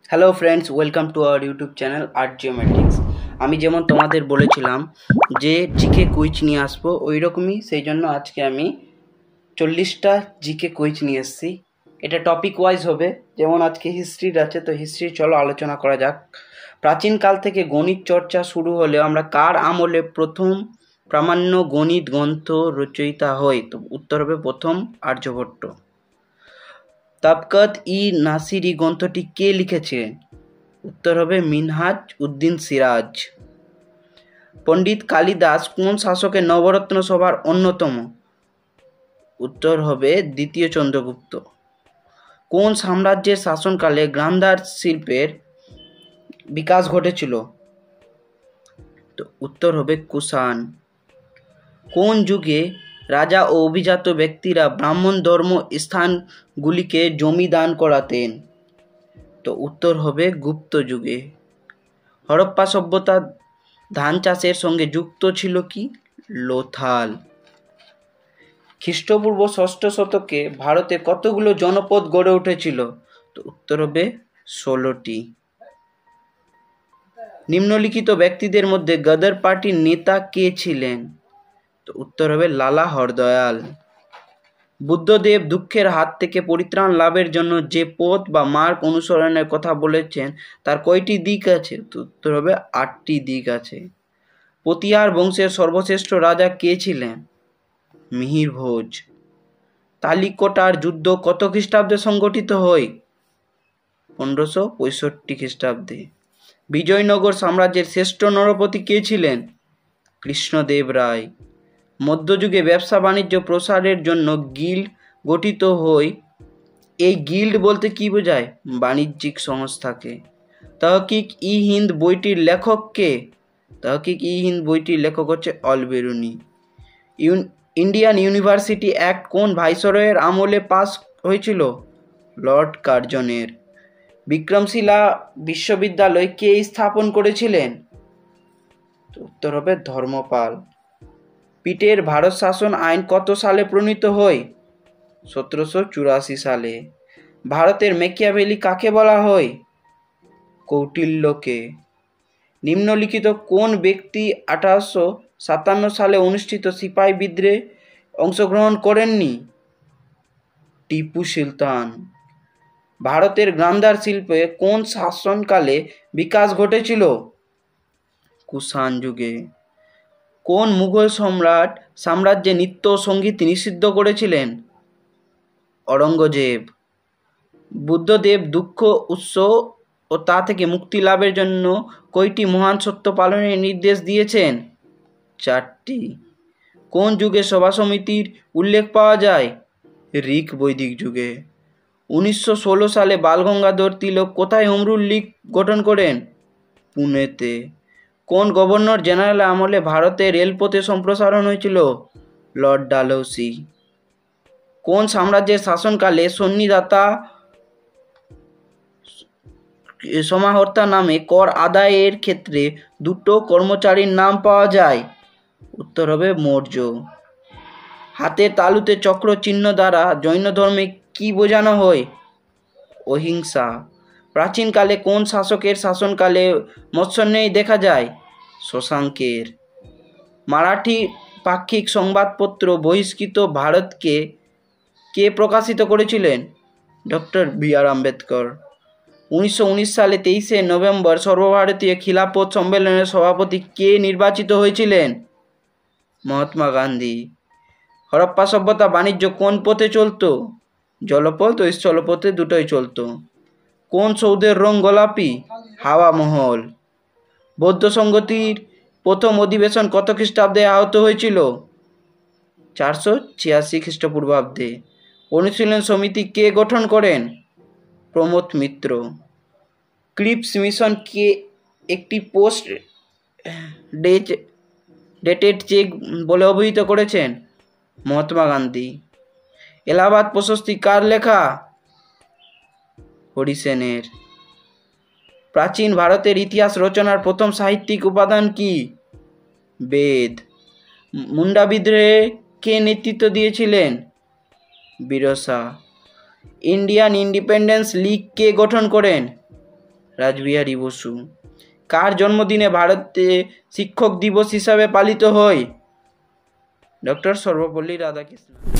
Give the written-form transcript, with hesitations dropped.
Hello friends, welcome to our YouTube channel art geometrics. আমি যেমন তোমাদের বলেছিলাম যে জিকে কুইজ নিয়ে আসবো, ওই রকমই সেই জন্য আজকে আমি 40টা জিকে কুইজ নিয়ে এসেছি। এটা টপিক ওয়াইজ হবে, যেমন আজকে হিস্ট্রির আছে, তো হিস্ট্রি চলো আলোচনা করা যাক। প্রাচীনকাল থেকে গণিত চর্চা শুরু হলেও আমরা কার আমলে প্রথম প্রামাণ্য গণিত গ্রন্থ রচয়িতা হয়? তো উত্তর হবে প্রথম আর্যভট্ট। তাবকাত ই নাসিরি গ্রন্থটি কে লিখেছিলেন? উত্তর হবে মিনহাজ উদ্দিন সিরাজ। পণ্ডিত কালিদাস কোন শাসকের নবরত্ন সভার অন্যতম? উত্তর হবে দ্বিতীয় চন্দ্রগুপ্ত। কোন সাম্রাজ্যের শাসনকালে গান্ধার শিল্পের বিকাশ ঘটেছিল? তো উত্তর হবে কুষাণ। কোন যুগে রাজা ও অভিজাত ব্যক্তিরা ব্রাহ্মণ ধর্ম স্থানগুলিকে জমি দান করাতেন? তো উত্তর হবে গুপ্ত যুগে। হরপ্পা সভ্যতা ধান চাষের সঙ্গে যুক্ত ছিল কি? লোথাল। খ্রিস্টপূর্ব ষষ্ঠ শতকে ভারতে কতগুলো জনপদ গড়ে উঠেছিল? তো উত্তর হবে 16টি। নিম্নলিখিত ব্যক্তিদের মধ্যে গদর পার্টির নেতা কে ছিলেন? তো উত্তর হবে লালা হরদয়াল। বুদ্ধদেব দুঃখের হাত থেকে পরিত্রাণ লাভের জন্য যে পথ বা মার্গ অনুসরণের কথা বলেছেন তার কয়টি দিক আছে? তো উত্তর হবে 8টি দিক আছে। পতিয়ার বংশের সর্বশ্রেষ্ঠ রাজা কে ছিলেন? মিহির ভোজ। তালিকোটার যুদ্ধ কত খ্রিস্টাব্দে সংগঠিত হয়? 1565 খ্রিস্টাব্দে। বিজয়নগর সাম্রাজ্যের শ্রেষ্ঠ নরপতি কে ছিলেন? কৃষ্ণদেব রায়। মধ্যযুগে ব্যবসা বাণিজ্য প্রসারের জন্য গিল্ড গঠিত হয়। এই গিল্ড বলতে কি বোঝায়? বাণিজ্যিক সংস্থাকে। তহকিক ই হিন্দ বইটির লেখক কে? তহকিক ই হিন্দ বইটির লেখক হচ্ছে অলবেরুনি। ইন্ডিয়ান ইউনিভার্সিটি অ্যাক্ট কোন ভাইসরয়ের আমলে পাস হয়েছিল? লর্ড কার্জনের। বিক্রমশিলা বিশ্ববিদ্যালয় কে স্থাপন করেছিলেন? উত্তর হবে ধর্মপাল। পিটের ভারত শাসন আইন কত সালে প্রণীত হয়? 1784 সালে। ভারতের মেকিয়াভেলি কাকে বলা হয়? কৌটিল্যকে। নিম্নলিখিত কোন ব্যক্তি 1857 সালে অনুষ্ঠিত সিপাহী বিদ্রোহে অংশগ্রহণ করেননি? টিপু সুলতান। ভারতের গান্ধার শিল্পে কোন শাসনকালে বিকাশ ঘটেছিল? কুষাণ যুগে। কোন মুঘল সম্রাট সাম্রাজ্যে নৃত্য ও সঙ্গীত নিষিদ্ধ করেছিলেন? অরঙ্গজেব। বুদ্ধদেব দুঃখ উৎস ও তা থেকে মুক্তি লাভের জন্য কয়টি মহান সত্য পালনের নির্দেশ দিয়েছেন? 4টি। কোন যুগে সভা সমিতির উল্লেখ পাওয়া যায়? ঋক বৈদিক যুগে। 1916 সালে বালগঙ্গাধর তিলক কোথায় হোম রুল লীগ গঠন করেন? পুনেতে। কোন গভর্নর জেনারেল আমলে ভারতে রেলপথে সম্প্রসারণ হয়েছিল? Lord Dalhousie. কোন সাম্রাজ্যের শাসনকালে সন্নিদাতা সমাহর্তা নামে কর আদায়ের ক্ষেত্রে দুটো কর্মচারীর নাম পাওয়া যায়? উত্তর হবে মৌর্য। হাতের তালুতে চক্র চিহ্ন দ্বারা জৈন ধর্মে কি বোঝানো হয়? অহিংসা। প্রাচীনকালে কোন শাসকের শাসনকালে মৎস্যন্যায় দেখা যায়? শশাঙ্কের। মারাঠি পাক্ষিক সংবাদপত্র বহিষ্কৃত ভারতকে কে প্রকাশিত করেছিলেন? Doctor B.R.. আম্বেদকর। 1919 সালে 23শে নভেম্বর সর্বভারতীয় খিলাফত সম্মেলনের সভাপতি কে নির্বাচিত হয়েছিলেন? মহাত্মা গান্ধী। হরপ্পা সভ্যতা বাণিজ্য কোন পথে চলত? জলপথ ও স্থলপথে দুটোই চলত। কোন সৌধের রং গোলাপি? হাওয়া মহল। বৌদ্ধ সংগতির প্রথম অধিবেশন কত খ্রিস্টাব্দে আহত হয়েছিল? 486 খ্রিস্টপূর্বাব্দে। অনুশীলন সমিতি কে গঠন করেন? প্রমথ মিত্র। ক্রিপস মিশন কে একটি পোস্ট ডেটেড চেক বলে অভিহিত করেছেন? মহাত্মা গান্ধী। এলাহাবাদ প্রশস্তি কার লেখা? হরিসেনের। প্রাচীন ভারতের ইতিহাস রচনার প্রথম সাহিত্যিক উপাদান কি? বেদ। মুন্ডা বিদ্রোহে কে নেতৃত্ব দিয়েছিলেন? বিরসা। ইন্ডিয়ান ইন্ডিপেন্ডেন্স লীগ কে গঠন করেন? রাসবিহারী বসু। কার জন্মদিনে ভারতে শিক্ষক দিবস হিসাবে পালিত হয়? ডক্টর সর্বপল্লী রাধাকৃষ্ণন।